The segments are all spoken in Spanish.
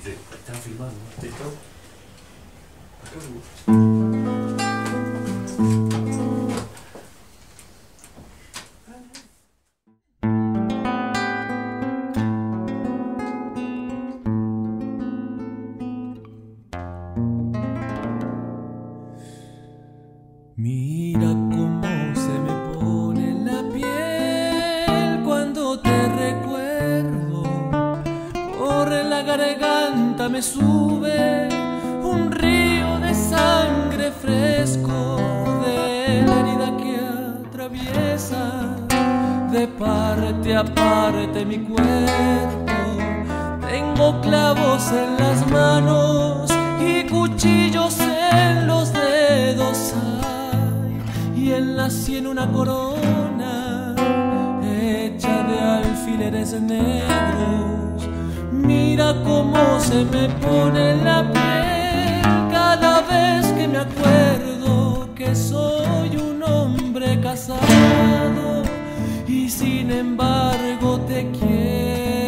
Están filmando, ¿listo? Mira cómo se me pone la piel cuando te recuerdo. Por la garganta me sube un río de sangre fresco de la herida que atraviesa de parte a parte mi cuerpo. Tengo clavos en las manos y cuchillos en los dedos. Y en la sien una corona hecha de alfileres negros. Mira cómo se me pone la piel cada vez que me acuerdo que soy un hombre casado y sin embargo te quiero.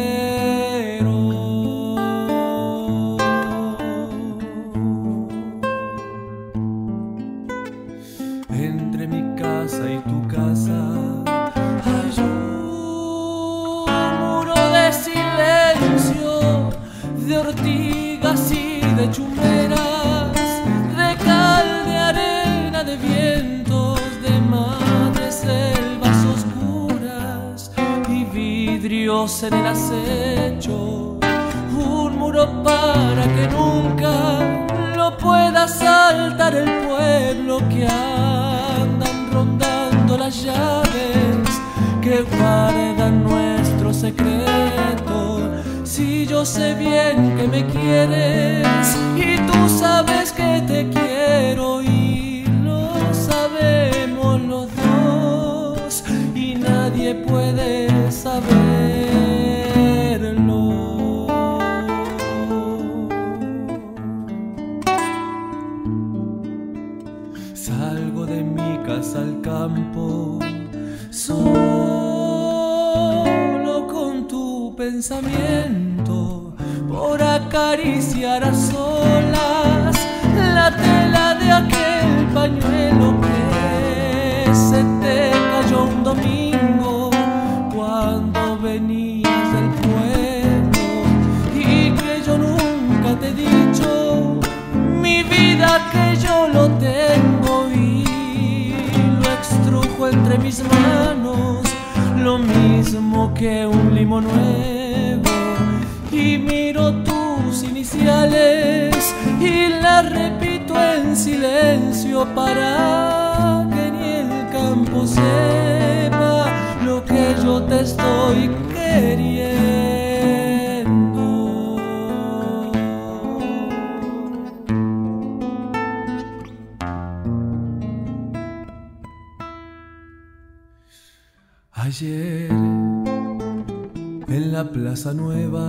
Entre mi casa y tu casa hay un muro de silencio, de ortigas y de chumeras, de cal, de arena, de vientos, de madres selvas oscuras y vidrios en el acecho. Un muro para que nunca lo pueda saltar el pueblo, que andan rondando las llaves que guardan nuestro secreto. Si yo sé bien que me quieres y tú sabes que te quiero y lo sabemos los dos y nadie puede saberlo. Salgo de mi casa al campo solo con tu pensamiento, por acariciar a solas la tela de aquel pañuelo que se te cayó un domingo cuando venías del pueblo y que yo nunca te he dicho mi vida, que yo lo tengo y lo extrujo entre mis manos, lo mismo que un limo nuevo, y miro tus iniciales y las repito en silencio para que ni el campo sepa lo que yo te estoy queriendo. Ayer en la Plaza Nueva,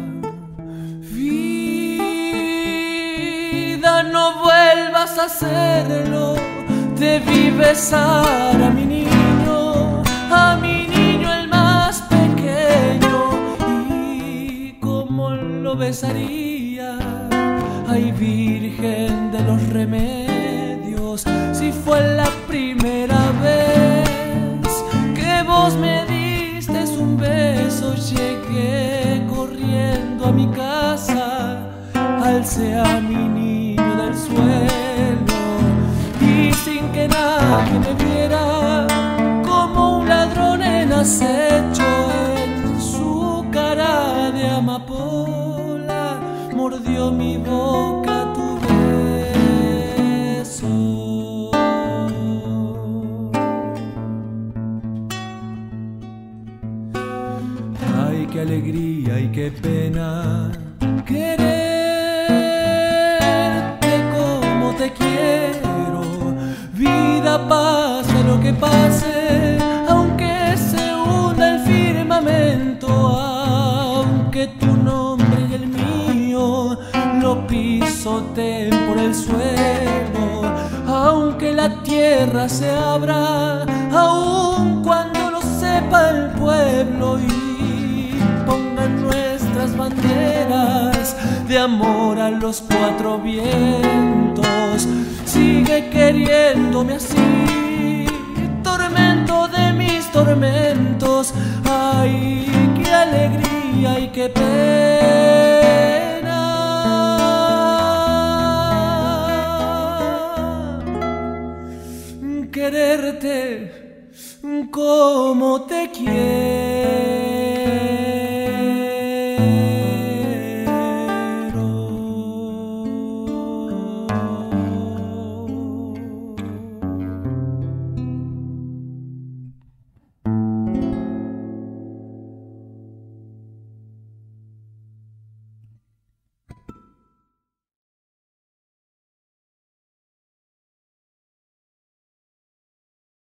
vida, no vuelvas a hacerlo. Debí besar a mi niño el más pequeño, y cómo lo besaría. Ay, Virgen de los Remedios, si fue la primera vez que vos me diste un beso, llegué corriendo a mi casa, alcé a mi niño del suelo y sin que nadie me viera, como un ladrón en acecho, en su cara de amapola mordió mi boca tu beso. Ay, qué alegría y qué pena quererte como te quiero. Vida, pase lo que pase, aunque se hunda el firmamento, aunque tu nombre y el mío lo pisoteen por el suelo, aunque la tierra se abra, aun cuando lo sepa el pueblo y pongan nuestras banderas de amor a los cuatro vientos. Sigue queriéndome así, tormento de mis tormentos. Ay, qué alegría y qué pena quererte como te quiero.